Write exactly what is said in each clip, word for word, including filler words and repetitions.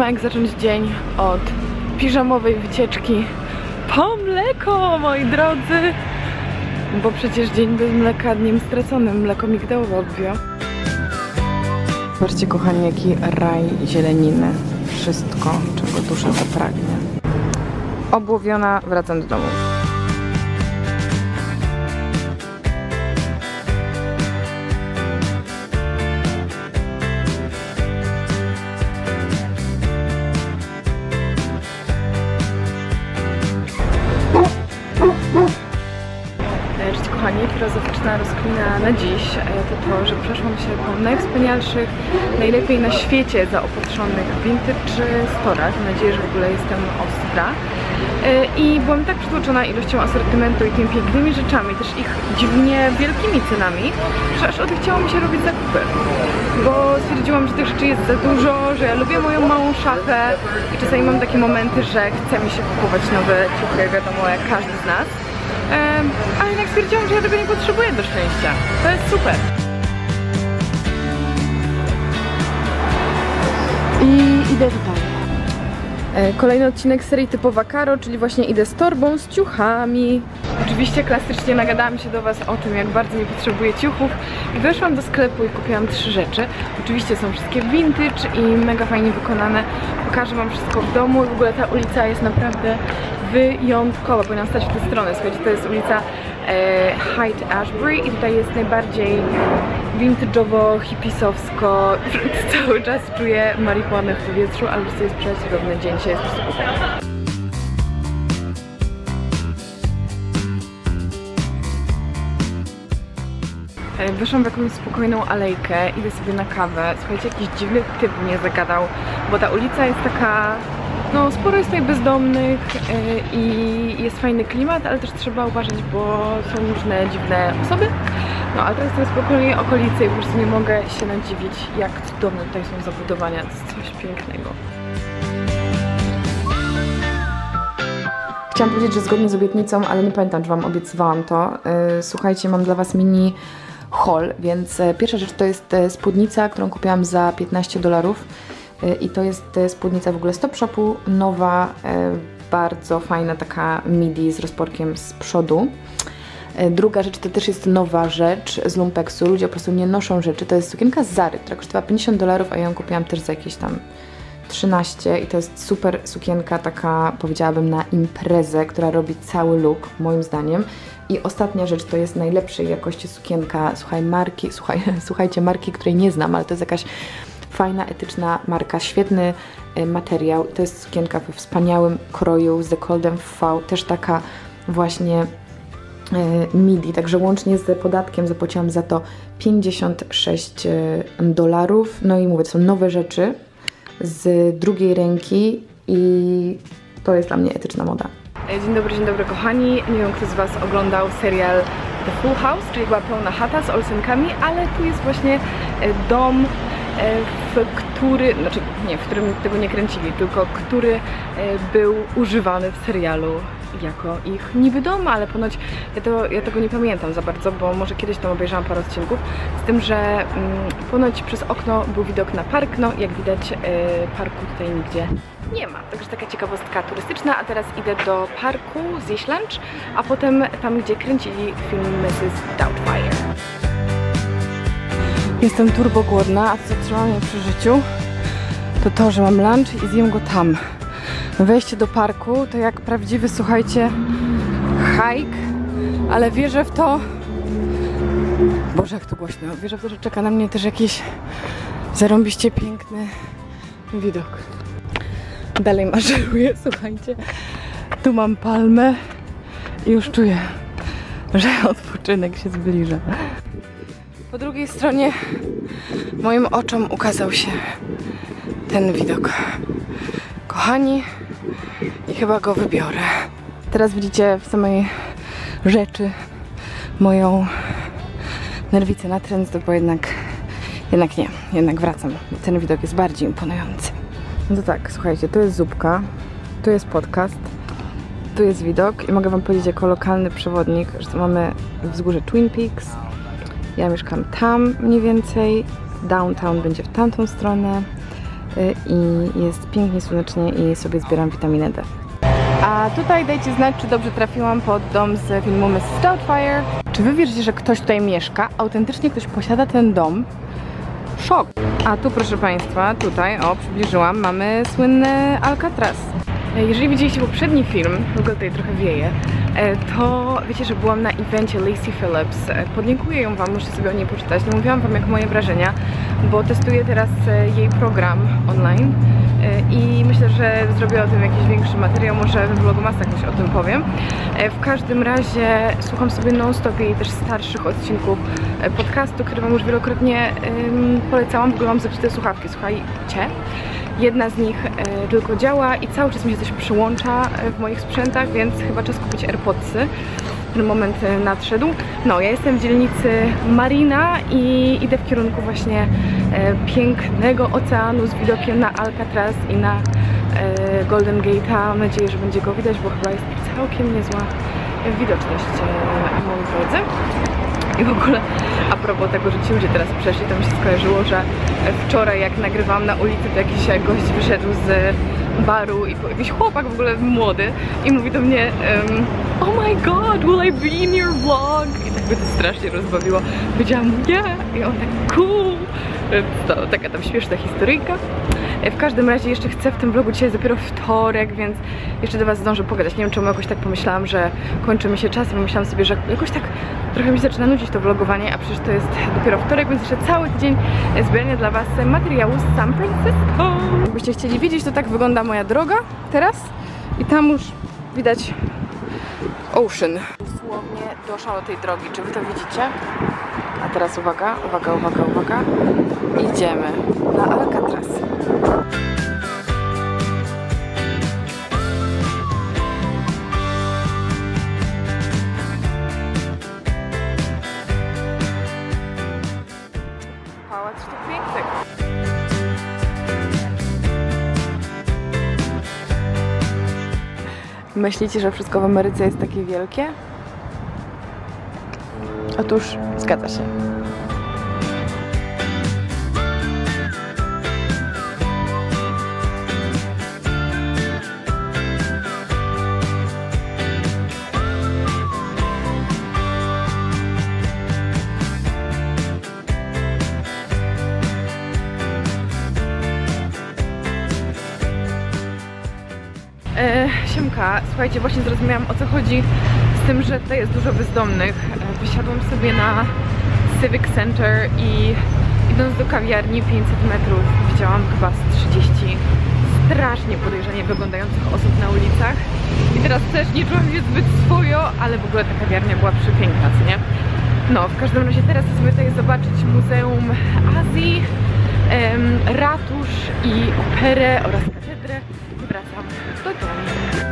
ma jak zacząć dzień od piżamowej wycieczki po mleko, moi drodzy. Bo przecież dzień bez mleka dniem straconym. Mleko migdałowe odbija. Zobaczcie, kochani, jaki raj zieleniny. Wszystko, czego dusza zapragnie. Obłowiona, wracam do domu. Cześć kochani, filozoficzna rozkmina na dziś to to, że przeszłam się po najwspanialszych, najlepiej na świecie zaopatrzonych vintage storach. Mam nadzieję, że w ogóle jestem ostra. I byłam tak przytłoczona ilością asortymentu i tymi pięknymi rzeczami, też ich dziwnie wielkimi cenami, że aż odechciało mi się robić zakupy. Bo stwierdziłam, że tych rzeczy jest za dużo, że ja lubię moją małą szafę i czasami mam takie momenty, że chce mi się kupować nowe ciuchy, wiadomo, jak każdy z nas. Um, ale jednak stwierdziłam, że ja tego nie potrzebuję do szczęścia. To jest super. I idę tutaj. E, kolejny odcinek serii typowa Karo, czyli właśnie idę z torbą, z ciuchami. Oczywiście klasycznie nagadałam się do was o tym, jak bardzo nie potrzebuję ciuchów. I weszłam do sklepu i kupiłam trzy rzeczy. Oczywiście są wszystkie vintage i mega fajnie wykonane. Pokażę wam wszystko w domu. W ogóle ta ulica jest naprawdę wyjątkowa. Powinnam stać w tę stronę. Słuchajcie, to jest ulica e, Haight Ashbury i tutaj jest najbardziej vintage'owo, hipisowsko. Cały czas czuję marihuanę w powietrzu, ale to jest przecudowny dzień. Dzisiaj jest po prostu super. Wyszłam w jakąś spokojną alejkę, idę sobie na kawę. Słuchajcie, jakiś dziwny typ mnie zagadał, bo ta ulica jest taka... No, sporo jest tutaj bezdomnych yy, i jest fajny klimat, ale też trzeba uważać, bo są różne dziwne osoby. No, ale teraz jestem spokojnie okolicy i po prostu nie mogę się nadziwić, jak cudowne tutaj są zabudowania. To jest coś pięknego. Chciałam powiedzieć, że zgodnie z obietnicą, ale nie pamiętam, czy wam obiecywałam to. Yy, słuchajcie, mam dla was mini haul, więc pierwsza rzecz to jest spódnica, którą kupiłam za piętnaście dolarów. I to jest spódnica w ogóle z Topshopu, nowa, bardzo fajna taka midi z rozporkiem z przodu. Druga rzecz to też jest nowa rzecz z Lumpeksu, ludzie po prostu nie noszą rzeczy, to jest sukienka z Zary, która kosztowała pięćdziesiąt dolarów, a ja ją kupiłam też za jakieś tam trzynaście i to jest super sukienka, taka powiedziałabym na imprezę, która robi cały look, moim zdaniem. I ostatnia rzecz to jest najlepszej jakości sukienka, słuchaj, marki, słuchaj, słuchajcie, marki, której nie znam, ale to jest jakaś fajna, etyczna marka, świetny y, materiał. To jest sukienka we wspaniałym kroju z The Coldem V, też taka właśnie y, midi, także łącznie z podatkiem zapłaciłam za to pięćdziesiąt sześć dolarów. No i mówię, to są nowe rzeczy z drugiej ręki i to jest dla mnie etyczna moda. Dzień dobry, dzień dobry kochani. Nie wiem, kto z was oglądał serial The Full House, czyli była pełna chata z Olsenkami, ale tu jest właśnie dom, w który, znaczy nie, w którym tego nie kręcili, tylko który był używany w serialu jako ich niby dom, ale ponoć ja, to, ja tego nie pamiętam za bardzo, bo może kiedyś tam obejrzałam parę odcinków, z tym, że mm, ponoć przez okno był widok na park, no jak widać yy, parku tutaj nigdzie nie ma. Także taka ciekawostka turystyczna, a teraz idę do parku zjeść lunch, a potem tam, gdzie kręcili film missus Doubtfire. Jestem turbo głodna, a co trzyma mnie przy życiu, to to, że mam lunch i zjem go tam. Wejście do parku to jak prawdziwy, słuchajcie, hike, ale wierzę w to... Boże, jak to głośno. Wierzę w to, że czeka na mnie też jakiś zarąbiście piękny widok. Dalej maszeruję, słuchajcie. Tu mam palmę i już czuję, że odpoczynek się zbliża. Po drugiej stronie moim oczom ukazał się ten widok. Kochani, i chyba go wybiorę. Teraz widzicie w samej rzeczy moją nerwicę na trend, bo jednak, jednak nie, jednak wracam. Ten widok jest bardziej imponujący. No to tak, słuchajcie, to jest zupka, tu jest podcast, tu jest widok i mogę wam powiedzieć jako lokalny przewodnik, że mamy wzgórze Twin Peaks. Ja mieszkam tam mniej więcej, downtown będzie w tamtą stronę. i jest pięknie słonecznie i sobie zbieram witaminę D. A tutaj dajcie znać, czy dobrze trafiłam pod dom z filmu missus Doubtfire. Czy wy wierzycie, że ktoś tutaj mieszka? Autentycznie ktoś posiada ten dom? Szok! A tu, proszę Państwa, tutaj, o, przybliżyłam, mamy słynny Alcatraz. Jeżeli widzieliście poprzedni film, w ogóle tutaj trochę wieje, to wiecie, że byłam na evencie Lacy Phillips. Podlinkuję ją wam, możecie sobie o niej poczytać. Nie mówiłam wam jak moje wrażenia, bo testuję teraz jej program online i myślę, że zrobię o tym jakiś większy materiał, może we vlogmasach coś o tym powiem. W każdym razie słucham sobie non-stop jej też starszych odcinków podcastu, który wam już wielokrotnie um, polecałam. W ogóle mam zepsute słuchawki, słuchajcie. Jedna z nich e, tylko działa i cały czas mi się coś przyłącza w moich sprzętach, więc chyba czas kupić AirPodsy. Ten moment e, nadszedł. No, ja jestem w dzielnicy Marina i idę w kierunku właśnie e, pięknego oceanu z widokiem na Alcatraz i na e, Golden Gate'a. Mam nadzieję, że będzie go widać, bo chyba jest całkiem niezła widoczność, e, moi drodzy. I w ogóle a propos tego, że ci ludzie teraz przeszli, to mi się skojarzyło, że wczoraj jak nagrywałam na ulicy, to jakiś gość wyszedł z baru i jakiś chłopak w ogóle młody i mówi do mnie um, oh my god, will I be in your vlog? I tak mnie to strasznie rozbawiło. Powiedziałam mu yeah i on tak cool. To taka tam śmieszna historyjka. W każdym razie jeszcze chcę w tym vlogu, dzisiaj jest dopiero wtorek, więc jeszcze do was zdążę pogadać. Nie wiem czemu jakoś tak pomyślałam, że kończy mi się czas i pomyślałam sobie, że jakoś tak trochę mi się zaczyna nudzić to vlogowanie, a przecież to jest dopiero wtorek, więc jeszcze cały tydzień zbierania dla was materiału z San Francisco. Jakbyście chcieli widzieć, to tak wygląda moja droga teraz i tam już widać ocean. Dosłownie doszłam do tej drogi, czy wy to widzicie? A teraz uwaga, uwaga, uwaga, uwaga. Idziemy na Alcatraz. Pałac Sztuk Pięknych. Myślicie, że wszystko w Ameryce jest takie wielkie? Otóż zgadza się. E, siemka, słuchajcie, właśnie zrozumiałam, o co chodzi z tym, że tutaj jest dużo bezdomnych. E, wysiadłam sobie na Civic Center i idąc do kawiarni pięćset metrów widziałam chyba z trzydzieści strasznie podejrzanie wyglądających osób na ulicach. I teraz też nie czułam się zbyt swojo, ale w ogóle ta kawiarnia była przepiękna, co nie? No, w każdym razie teraz chcę sobie tutaj zobaczyć Muzeum Azji, em, ratusz i operę oraz katedrę. Wracam do domu.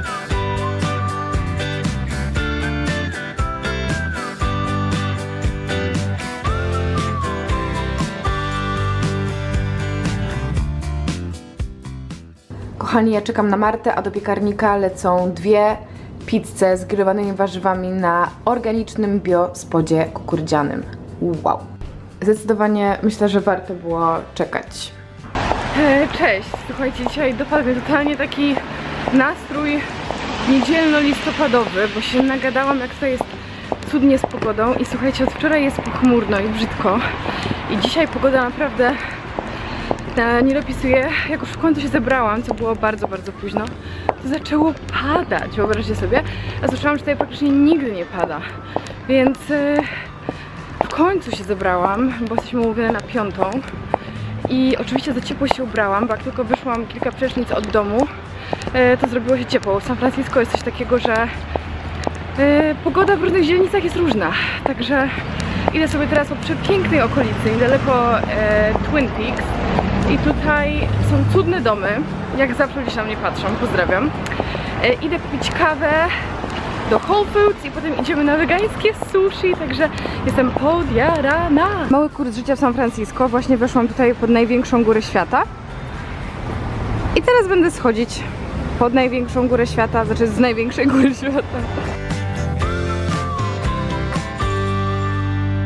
Kochani, ja czekam na Martę, a do piekarnika lecą dwie pizze z grillowanymi warzywami na organicznym bio-spodzie kukurydzianym. Wow! Zdecydowanie myślę, że warto było czekać. Cześć! Słuchajcie, dzisiaj dopadł mnie totalnie taki nastrój niedzielno-listopadowy, bo się nagadałam, jak to jest cudnie z pogodą i słuchajcie, od wczoraj jest pochmurno i brzydko i dzisiaj pogoda naprawdę nie dopisuje. Jak już w końcu się zebrałam, co było bardzo, bardzo późno, to zaczęło padać, wyobraźcie sobie, a słyszałam, że tutaj praktycznie nigdy nie pada, więc w końcu się zebrałam, bo jesteśmy umówione na piątą. I oczywiście za ciepło się ubrałam, bo jak tylko wyszłam kilka przecznic od domu, to zrobiło się ciepło. W San Francisco jest coś takiego, że pogoda w różnych dzielnicach jest różna. Także idę sobie teraz po przepięknej okolicy, niedaleko Twin Peaks. I tutaj są cudne domy, jak zawsze ludzie się na mnie patrzą, pozdrawiam. Idę kupić kawę do Whole Foods i potem idziemy na wegańskie sushi, także jestem podjarana. Mały kurs życia w San Francisco, właśnie weszłam tutaj pod największą górę świata i teraz będę schodzić pod największą górę świata, znaczy z największej góry świata.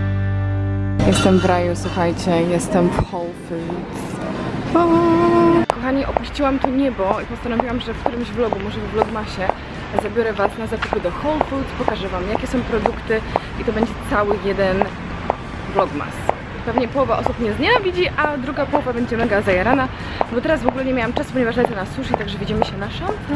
Jestem w raju, słuchajcie, jestem w Whole Foods. kochani, opuściłam to niebo i postanowiłam, że w którymś vlogu, może w vlogmasie, zabiorę was na zakupy do Whole Foods, pokażę wam, jakie są produkty i to będzie cały jeden vlogmas. Pewnie połowa osób mnie znienawidzi, a druga połowa będzie mega zajarana, bo teraz w ogóle nie miałam czasu, ponieważ lecę na sushi, także widzimy się na szance.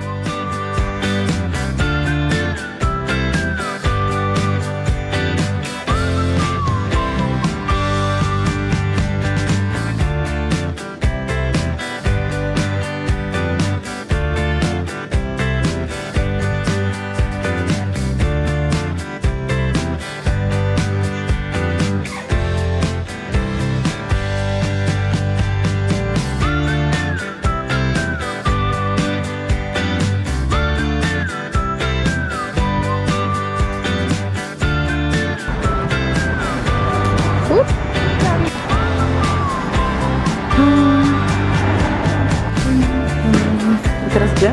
Teraz gdzie?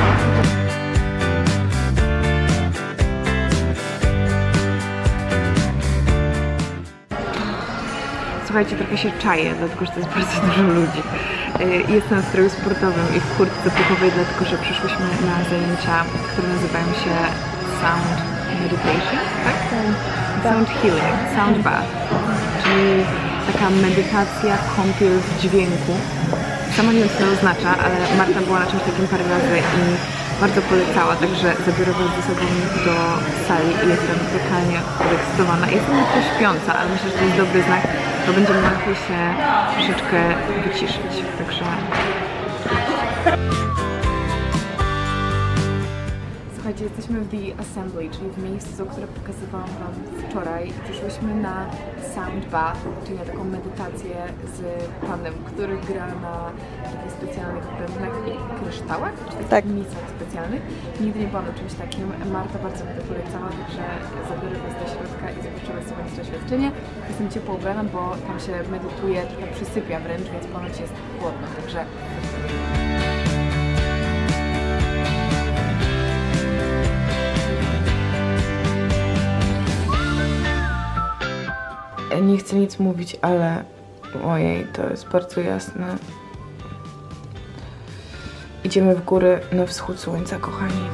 Słuchajcie, trochę się czaję, dlatego że to jest bardzo dużo ludzi. Jestem w stroju sportowym i w kurtce puchowej, dlatego że przyszłyśmy na zajęcia, które nazywają się Sound Meditation, tak? Sound Healing, Sound Bath, czyli taka medytacja, kąpiel w dźwięku. Sama nie wiem, co to oznacza, ale Marta była na czymś takim parę razy i bardzo polecała, także zabiorę was ze sobą do sali i jestem totalnie podekscytowana. Jestem lekko śpiąca, ale myślę, że to jest dobry znak, bo będziemy mogli się troszeczkę wyciszyć, także... Słuchajcie, jesteśmy w The Assembly, czyli w miejscu, które pokazywałam wam wczoraj. Przyszłyśmy na Sound Bath, czyli na taką medytację z panem, który gra na takich specjalnych bębnach i kryształach, czy takich tak. Misach specjalnych. Nigdy nie byłam na czymś takim. Marta bardzo mi to polecała, także zabiorę was do środka i zobaczymy swoje doświadczenie. Jestem ciepło ubrana, bo tam się medytuje, trochę przysypia wręcz, więc ponoć jest chłodno, także... Nie chcę nic mówić, ale ojej, to jest bardzo jasne. Idziemy w góry na wschód słońca, kochani.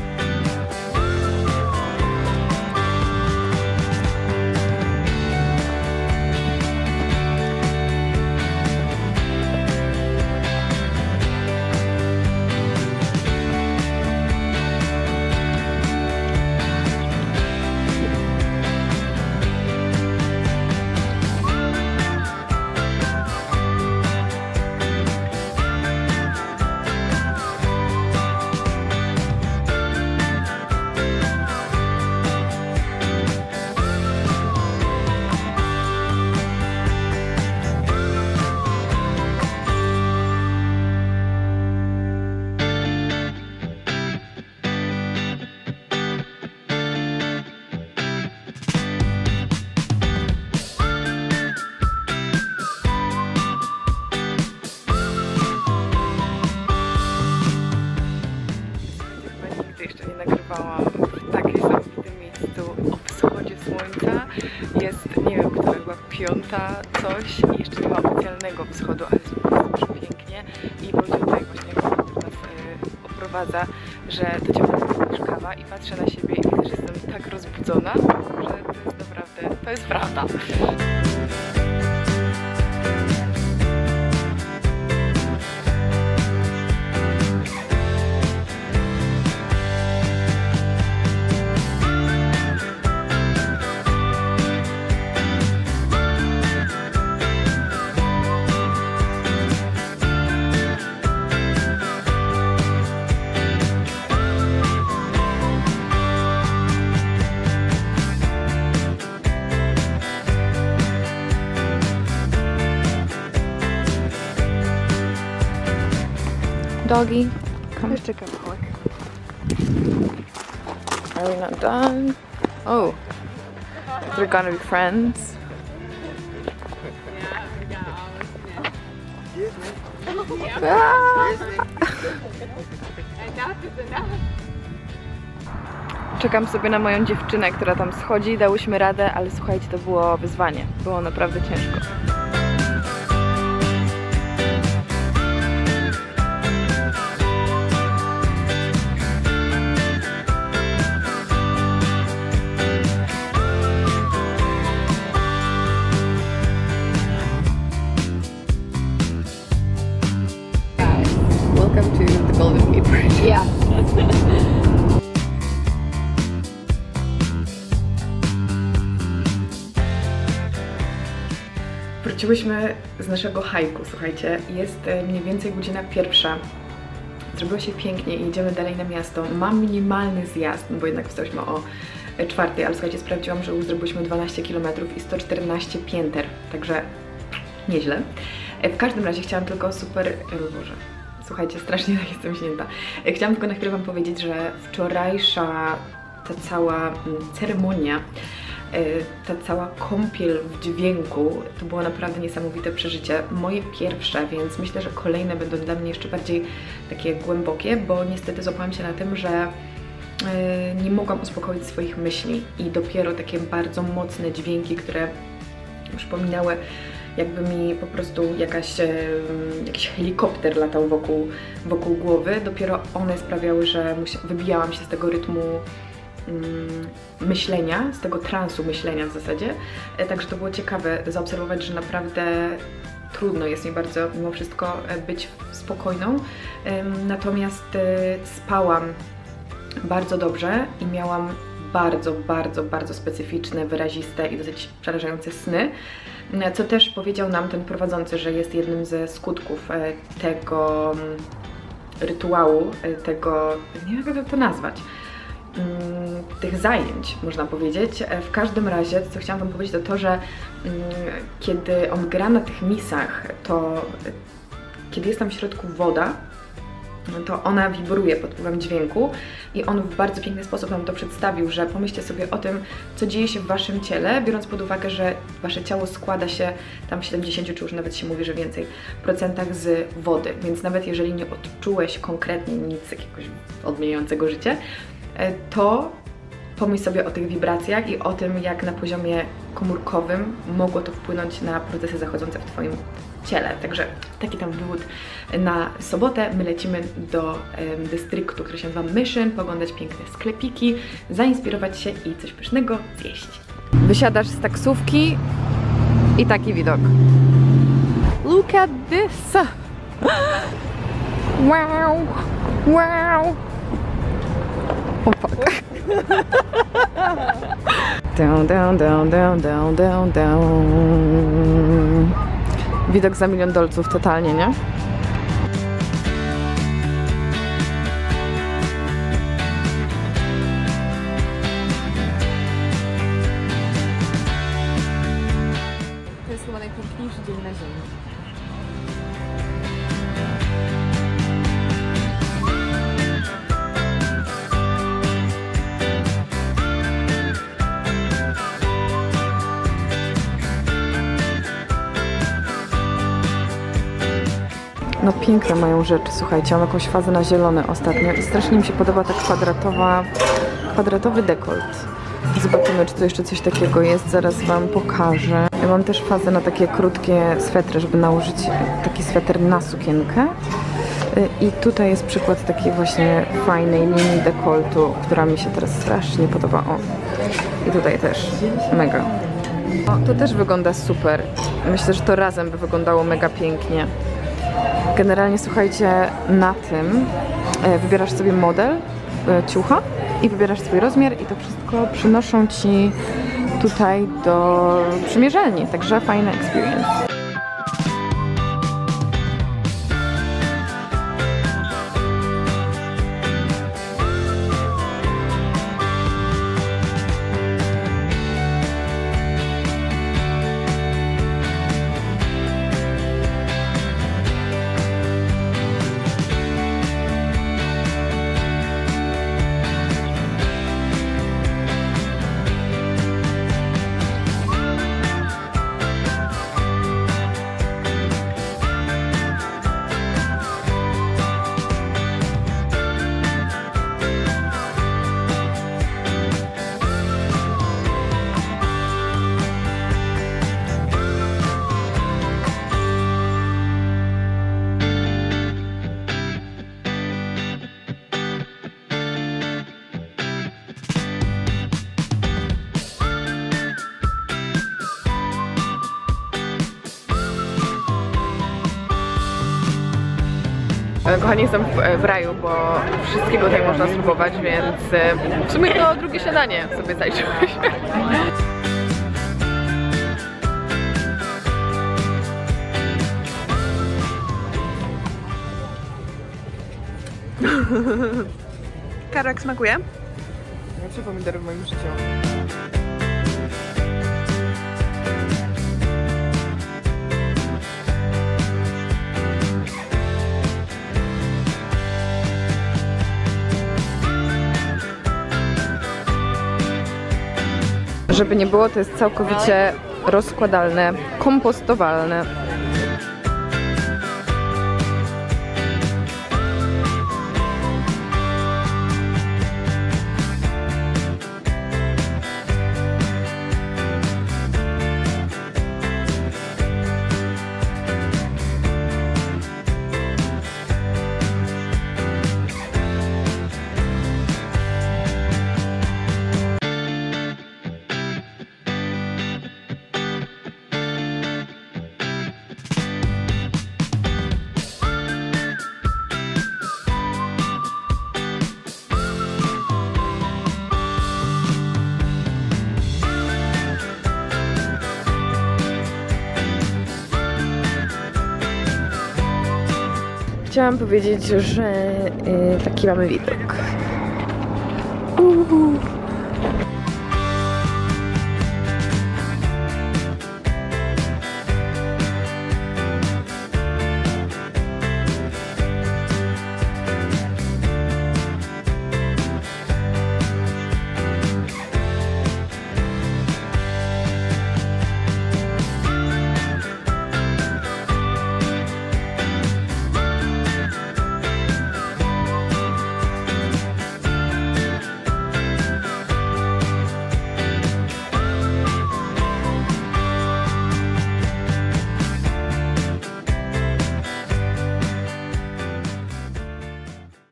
nagrywałam w takiej samym miejscu o wschodzie słońca. Jest, nie wiem, która była piąta coś i jeszcze nie ma oficjalnego wschodu, ale jest po prostu przepięknie i wrócił tutaj właśnie nas e, oprowadza, że to ciepło niż kawa i patrzę na siebie i widzę, że jestem tak rozbudzona, że to jest naprawdę, to jest prawda. Doggy, come. Jeszcze kawałek. Are we not done? Oh, they're gonna be friends. Czekam sobie na moją dziewczynę, która tam schodzi. Dałyśmy radę, ale słuchajcie, to było wyzwanie. Było naprawdę ciężko. Wróciłyśmy z naszego hajku, słuchajcie, jest mniej więcej godzina pierwsza. Zrobiło się pięknie i jedziemy dalej na miasto. Mam minimalny zjazd, bo jednak wstałyśmy o czwartej, ale słuchajcie, sprawdziłam, że już zrobiliśmy dwanaście kilometrów i sto czternaście pięter, także nieźle. W każdym razie chciałam tylko super... O Boże, słuchajcie, strasznie jestem śnięta. Chciałam tylko na chwilę wam powiedzieć, że wczorajsza ta cała ceremonia, ta cała kąpiel w dźwięku, to było naprawdę niesamowite przeżycie. Moje pierwsze, więc myślę, że kolejne będą dla mnie jeszcze bardziej takie głębokie, bo niestety złapałam się na tym, że nie mogłam uspokoić swoich myśli i dopiero takie bardzo mocne dźwięki, które przypominały, jakby mi po prostu jakaś, jakiś helikopter latał wokół, wokół głowy, dopiero one sprawiały, że wybijałam się z tego rytmu myślenia, z tego transu myślenia w zasadzie. Także to było ciekawe zaobserwować, że naprawdę trudno jest mi bardzo mimo wszystko być spokojną. Natomiast spałam bardzo dobrze i miałam bardzo, bardzo, bardzo specyficzne, wyraziste i dosyć przerażające sny, co też powiedział nam ten prowadzący, że jest jednym ze skutków tego rytuału, tego, nie wiem jak to nazwać, tych zajęć, można powiedzieć. W każdym razie, co chciałam wam powiedzieć, to to, że kiedy on gra na tych misach, to kiedy jest tam w środku woda, to ona wibruje pod wpływem dźwięku i on w bardzo piękny sposób nam to przedstawił, że pomyślcie sobie o tym, co dzieje się w waszym ciele, biorąc pod uwagę, że wasze ciało składa się tam w siedemdziesięciu, czy już nawet się mówi, że więcej procentach z wody, więc nawet jeżeli nie odczułeś konkretnie nic jakiegoś odmieniającego życie, to pomyśl sobie o tych wibracjach i o tym, jak na poziomie komórkowym mogło to wpłynąć na procesy zachodzące w twoim ciele. Także taki tam wywód na sobotę. My lecimy do um, dystryktu, który się nazywa Mission, poglądać piękne sklepiki, zainspirować się i coś pysznego zjeść. Wysiadasz z taksówki i taki widok. Look at this! Wow! Wow! O fuck. Down, down, down, down, down, down, down. Widok za milion dolców totalnie, nie? To jest chyba najpiękniejszy dzień na ziemi. No piękne mają rzeczy, słuchajcie, mam jakąś fazę na zielone ostatnio i strasznie mi się podoba ta kwadratowa, kwadratowy dekolt. Zobaczymy, czy to jeszcze coś takiego jest, zaraz wam pokażę. Ja mam też fazę na takie krótkie swetry, żeby nałożyć taki sweter na sukienkę. I tutaj jest przykład takiej właśnie fajnej linii dekoltu, która mi się teraz strasznie podoba. O, i tutaj też, mega. O, to też wygląda super. Myślę, że to razem by wyglądało mega pięknie. Generalnie słuchajcie, na tym e, wybierasz sobie model e, ciucha i wybierasz swój rozmiar i to wszystko przynoszą ci tutaj do przymierzalni, także fajna experience. Kochani, jestem w, w raju, bo wszystkiego tutaj można spróbować, więc w sumie to drugie śniadanie sobie zajrzyłyśmy. Karo, jak smakuje? Najlepsze pomidory w moim życiu. Żeby nie było, to jest całkowicie rozkładalne, kompostowalne. Chciałam powiedzieć, że yy, taki mamy widok. Uhu.